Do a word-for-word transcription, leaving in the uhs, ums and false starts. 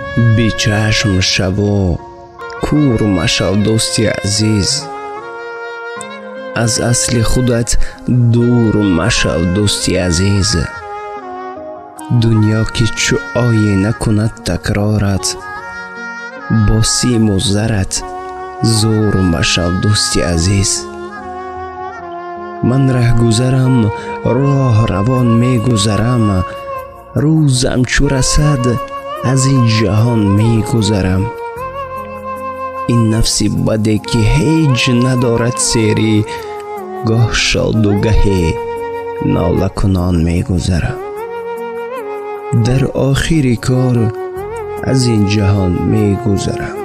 بی چشم شو و کور مشو دوستی عزیز، از اصل خودت دور مشو دوستی عزیز. دنیا که چو آینه کند تکرارت، با سیم و زرت زور مشو دوستی عزیز. من ره گذرم راه روان می گذرم، روزم چو رسد از این جهان می گذرم. این نفسی بده که هیچ ندارد سری، گاه شاد و گهی ناله کنان می گذرم. در آخر کار از این جهان می گذرم.